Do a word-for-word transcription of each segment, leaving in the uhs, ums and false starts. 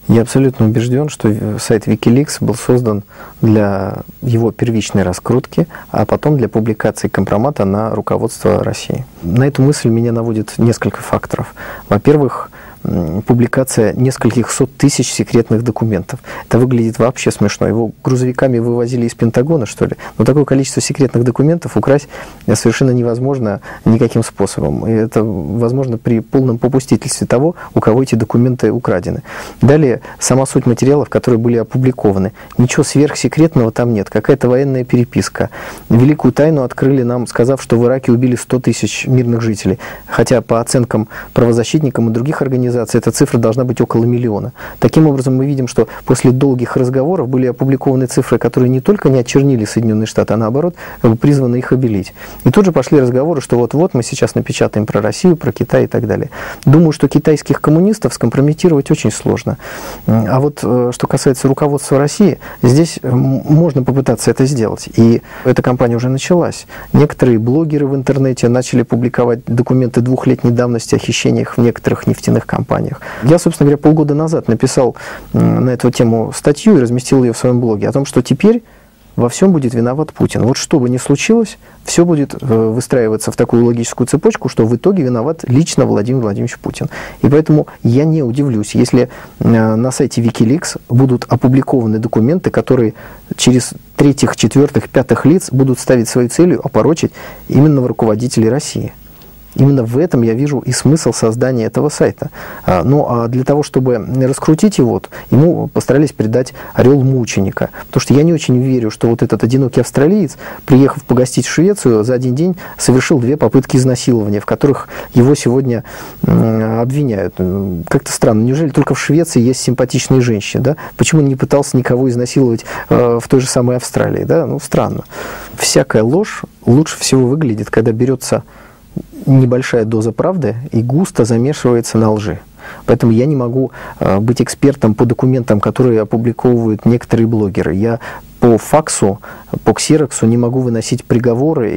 Я абсолютно убежден, что сайт Wikileaks был создан для его первичной раскрутки, а потом для публикации компромата на руководство России. На эту мысль меня наводит несколько факторов. Во-первых, публикация нескольких сот тысяч секретных документов. Это выглядит вообще смешно. Его грузовиками вывозили из Пентагона, что ли? Но такое количество секретных документов украсть совершенно невозможно никаким способом. И это возможно при полном попустительстве того, у кого эти документы украдены. Далее, сама суть материалов, которые были опубликованы. Ничего сверхсекретного там нет. Какая-то военная переписка. Великую тайну открыли нам, сказав, что в Ираке убили сто тысяч мирных жителей. Хотя по оценкам правозащитникам и других организаций эта цифра должна быть около миллиона. Таким образом, мы видим, что после долгих разговоров были опубликованы цифры, которые не только не очернили Соединенные Штаты, а наоборот призваны их обелить. И тут же пошли разговоры, что вот-вот мы сейчас напечатаем про Россию, про Китай и так далее. Думаю, что китайских коммунистов скомпрометировать очень сложно. А вот что касается руководства России, здесь можно попытаться это сделать. И эта кампания уже началась. Некоторые блогеры в интернете начали публиковать документы двухлетней давности о хищениях в некоторых нефтяных компаниях. компаниях. Я, собственно говоря, полгода назад написал на эту тему статью и разместил ее в своем блоге о том, что теперь во всем будет виноват Путин. Вот что бы ни случилось, все будет выстраиваться в такую логическую цепочку, что в итоге виноват лично Владимир Владимирович Путин. И поэтому я не удивлюсь, если на сайте Wikileaks будут опубликованы документы, которые через третьих, четвертых, пятых лиц будут ставить своей целью опорочить именно руководителей России. Именно в этом я вижу и смысл создания этого сайта. Ну, а для того, чтобы раскрутить его, ему постарались придать орел мученика. Потому что я не очень верю, что вот этот одинокий австралиец, приехав погостить в Швецию, за один день совершил две попытки изнасилования, в которых его сегодня обвиняют. Как-то странно. Неужели только в Швеции есть симпатичные женщины? Да? Почему он не пытался никого изнасиловать в той же самой Австралии? Да? Ну, странно. Всякая ложь лучше всего выглядит, когда берется небольшая доза правды и густо замешивается на лжи. Поэтому я не могу быть экспертом по документам, которые опубликовывают некоторые блогеры. Я по факсу, по ксероксу не могу выносить приговоры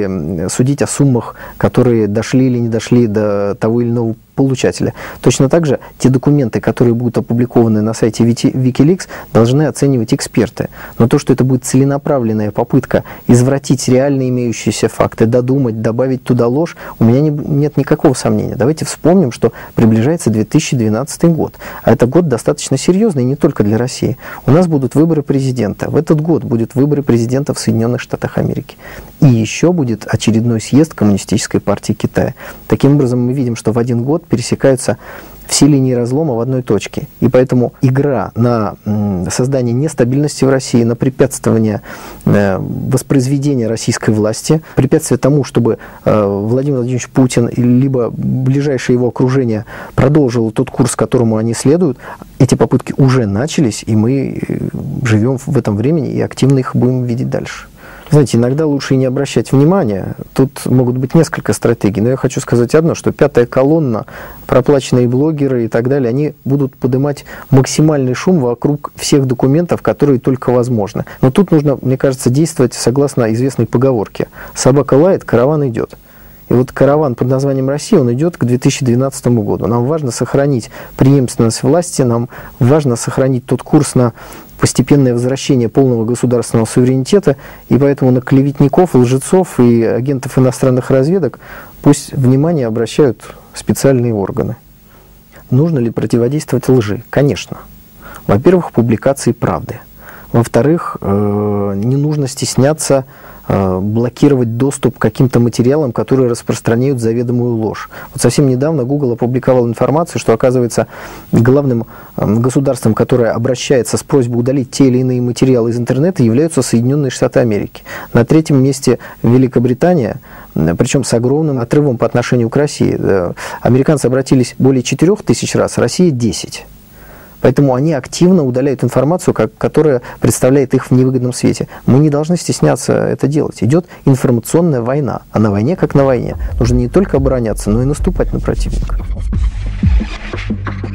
и судить о суммах, которые дошли или не дошли до того или иного получателя. Точно так же те документы, которые будут опубликованы на сайте Wikileaks, должны оценивать эксперты. Но то, что это будет целенаправленная попытка извратить реально имеющиеся факты, додумать, добавить туда ложь, у меня не, нет никакого сомнения. Давайте вспомним, что приближается две тысячи двенадцатый год. А это год достаточно серьезный не только для России. У нас будут выборы президента. В этот год будут выборы президента в Соединенных Штатах Америки. И еще будет очередной съезд Коммунистической партии Китая. Таким образом, мы видим, что в один год пересекаются все линии разлома в одной точке. И поэтому игра на создание нестабильности в России, на препятствование воспроизведения российской власти, препятствие тому, чтобы Владимир Владимирович Путин либо ближайшее его окружение продолжило тот курс, которому они следуют, эти попытки уже начались, и мы живем в этом времени и активно их будем видеть дальше. Знаете, иногда лучше и не обращать внимания. Тут могут быть несколько стратегий. Но я хочу сказать одно, что пятая колонна, проплаченные блогеры и так далее, они будут поднимать максимальный шум вокруг всех документов, которые только возможно. Но тут нужно, мне кажется, действовать согласно известной поговорке. Собака лает, караван идет. И вот караван под названием Россия, он идет к две тысячи двенадцатому году. Нам важно сохранить преемственность власти, нам важно сохранить тот курс на постепенное возвращение полного государственного суверенитета, и поэтому на клеветников, лжецов и агентов иностранных разведок пусть внимание обращают специальные органы. Нужно ли противодействовать лжи? Конечно. Во-первых, публикации правды. Во-вторых, не нужно стесняться блокировать доступ к каким-то материалам, которые распространяют заведомую ложь. Вот совсем недавно Google опубликовал информацию, что, оказывается, главным государством, которое обращается с просьбой удалить те или иные материалы из интернета, являются Соединенные Штаты Америки. На третьем месте Великобритания, причем с огромным отрывом по отношению к России. Американцы обратились более четырёх тысяч раз, Россия десять. Поэтому они активно удаляют информацию, которая представляет их в невыгодном свете. Мы не должны стесняться это делать. Идет информационная война. А на войне, как на войне, нужно не только обороняться, но и наступать на противника.